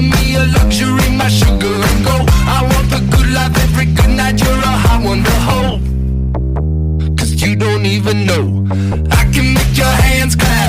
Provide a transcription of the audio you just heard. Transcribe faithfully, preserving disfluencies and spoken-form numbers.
to me a luxury, my sugar and gold. I want the good life every good night, you're a hot one to hold. Cause you don't even know, I can make your hands clap